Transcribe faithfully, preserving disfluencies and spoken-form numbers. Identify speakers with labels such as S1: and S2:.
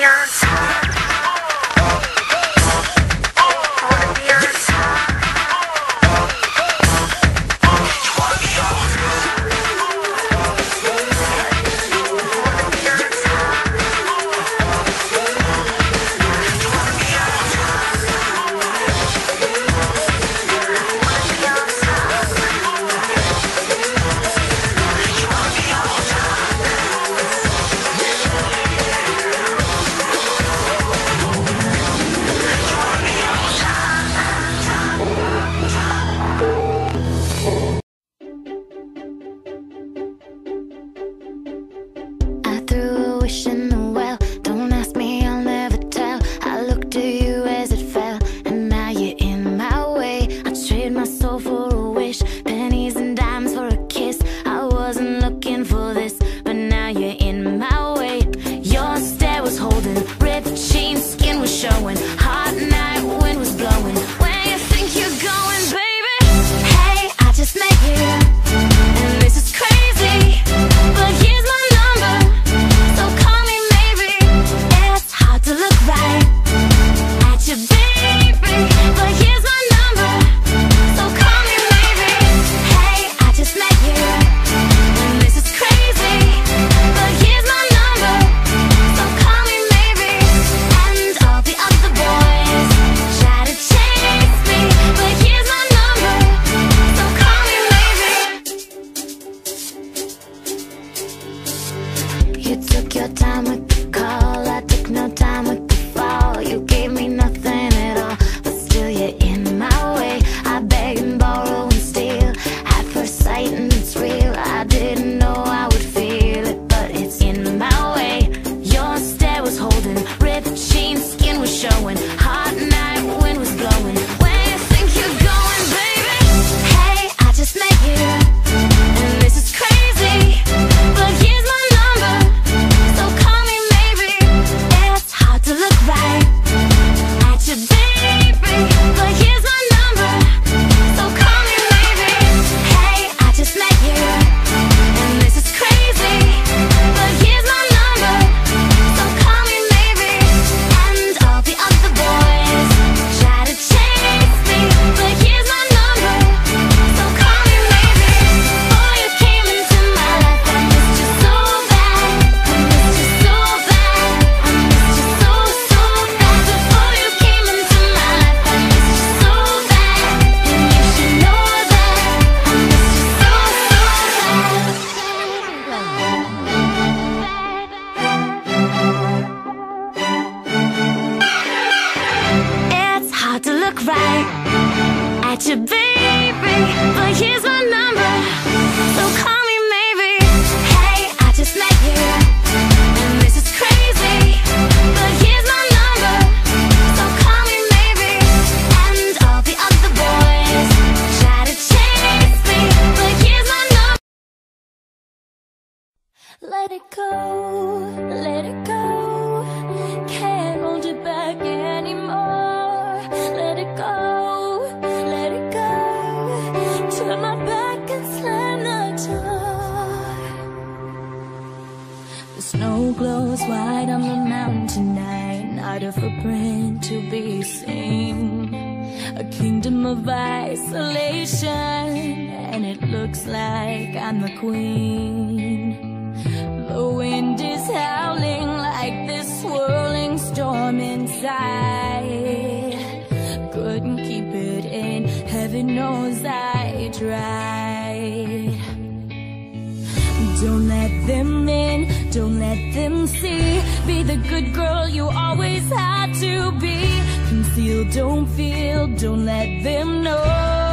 S1: at you, baby, but here's my number, so call me maybe. Hey, I just met you, and this is crazy, but here's my number, so call me maybe. And all the other boys try to chase me, but here's my number. Let it go, let it go, can't hold it back anymore. Let it go, let it go, turn my back and slam the door. The snow glows white on the mountain tonight, not a footprint to be seen. A kingdom of isolation, and it looks like I'm the queen. The wind is howling like this swirling storm inside. Couldn't keep it in, heaven knows I tried. Don't let them in, don't let them see. Be the good girl you always had to be. Conceal, don't feel, don't let them know.